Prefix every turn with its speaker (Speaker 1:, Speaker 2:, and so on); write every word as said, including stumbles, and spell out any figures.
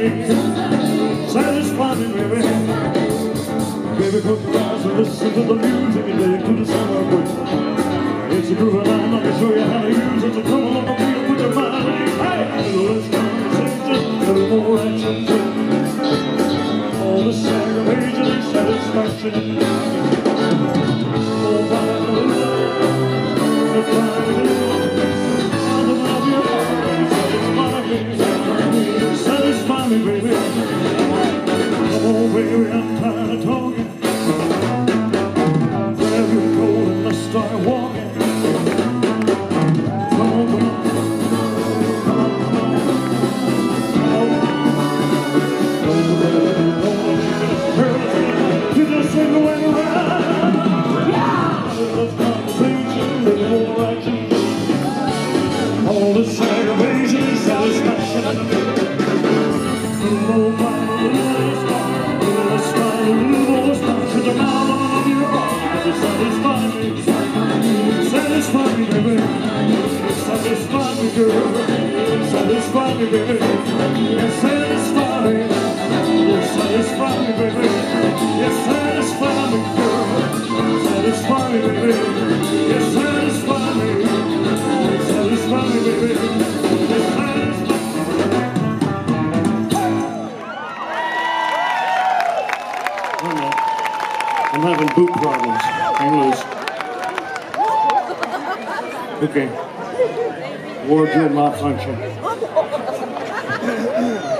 Speaker 1: me, satisfy me, baby. Baby, close your eyes and listen to the music and lay to the summer breeze. It's a groove and I'm gonna show you how to use it. So come along with me and put your mind at ease. Hey, a little less conversation, a little more action. All this aggravation and satisfaction. Oh, by the love, the fire, on the love of your heart, satisfy me, satisfy me, baby. Come on, baby, I'm tired of talking. Grab your coat and let's start walking. Come on, come on, come on, come on, come on. Don't let it go, don't you just swing away around. Let's conversation, a little more action. All this aggravation and satisfaction. Oh, my little star, little star, little star, to the mouth of your heart. Satisfy me, satisfy me, baby. Satisfy me, girl. Satisfy me, baby. Yes, satisfy me. Yes, satisfy me, baby. Yes, satisfy me, girl. Satisfy me, baby. Yes, satisfy me. Satisfy me, baby. Yes, satisfy me. I'm having boot problems. Hang loose. Okay. Wardrobe malfunction.